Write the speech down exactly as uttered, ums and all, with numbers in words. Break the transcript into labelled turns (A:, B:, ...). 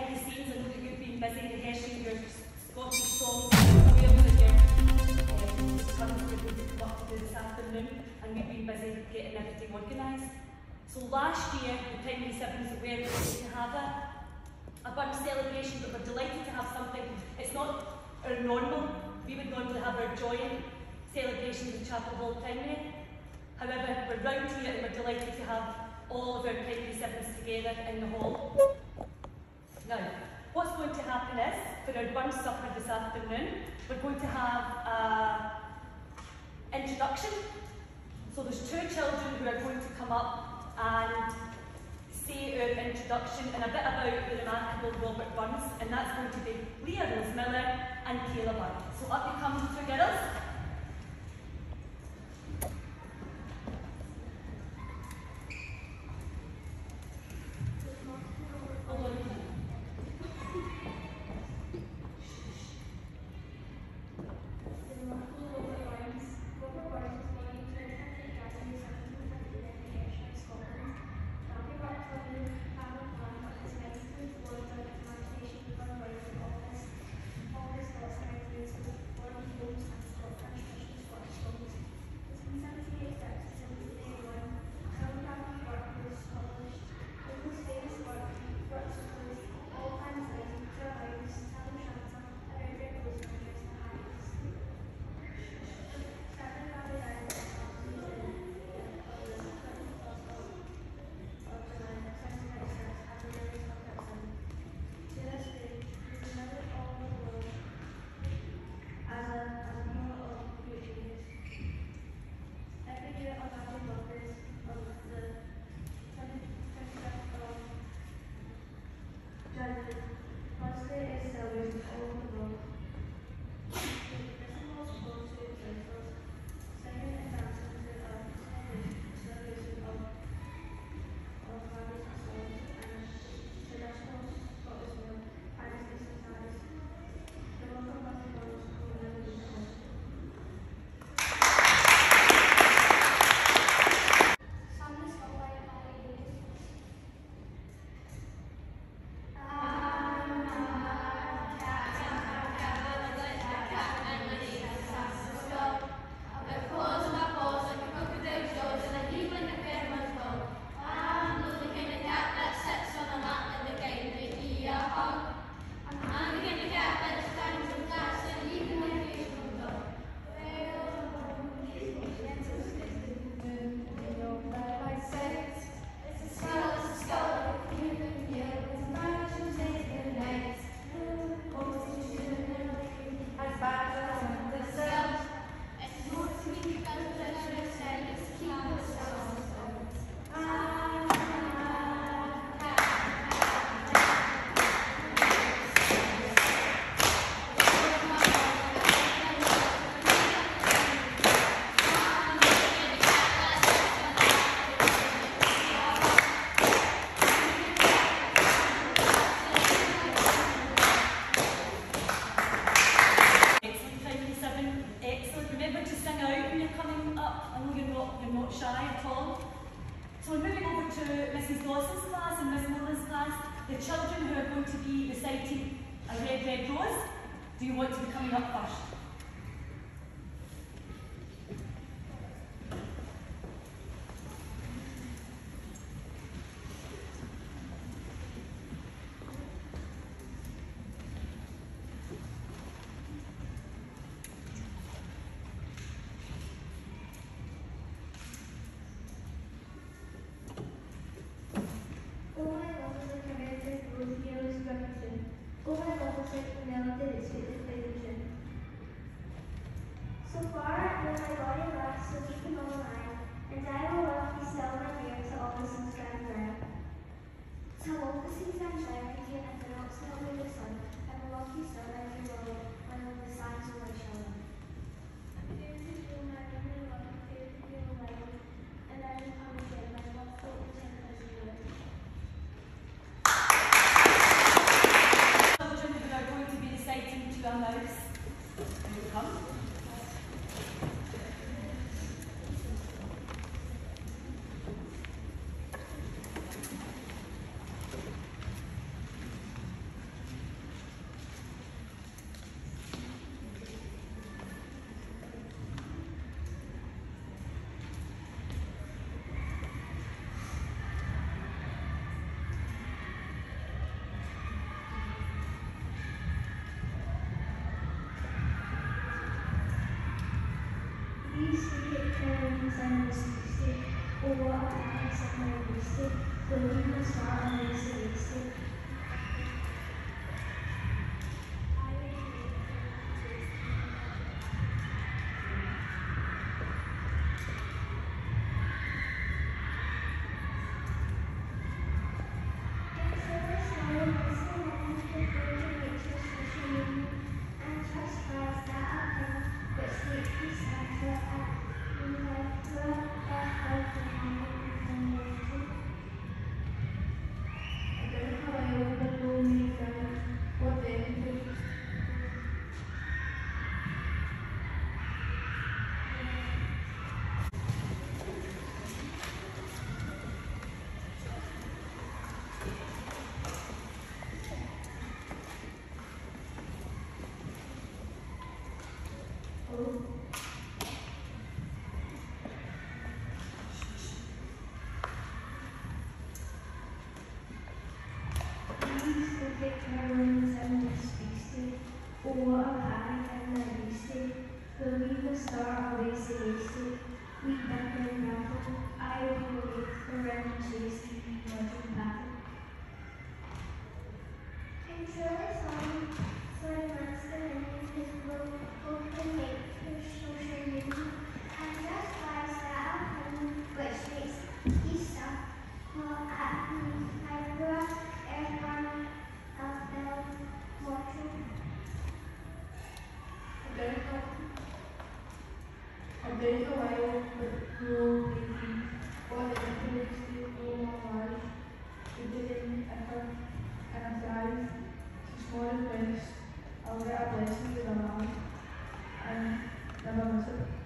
A: behind the scenes, I know that you've been busy rehearsing your Scottish songs and Wales and your um, tons of people to come up to do this afternoon, and we've been busy getting everything organised. So last year, the Primary Sevens were going to have a, a bunch celebration, but we're delighted to have something. It's not our normal. We would normally have our joint celebrations in Chapel Hall Primary. However, we're round here and we're delighted to have all of our Primary Sevens together in the hall. Now, what's going to happen is, for our bunch supper this afternoon, we're going to have an introduction. So there's two children who are going to come up and say our introduction and a bit about the remarkable Robert Burns, and that's going to be Leah Rose Miller and Kayla Burn. So up you come, two girls. The children who are going to be reciting a Red, Red Rose, do you want to be coming up first?
B: We see it turns and misty, over our eyes and our wasted, building the star and lazy wasted. Over our high and our wasted, building the star always wasted. We beckon and rattle, I will wait for random chasing, watching battle. And surely some, so advanced the many his will, open make his social media, and just lies that of heaven, which makes he stop. Well, at me, I grew up, air army, of bell, mortal.
C: Update a while with rule eighteen. What the includes the rule of life, within effort and thrive, to small place, I'll get a blessing with a man and never miss it.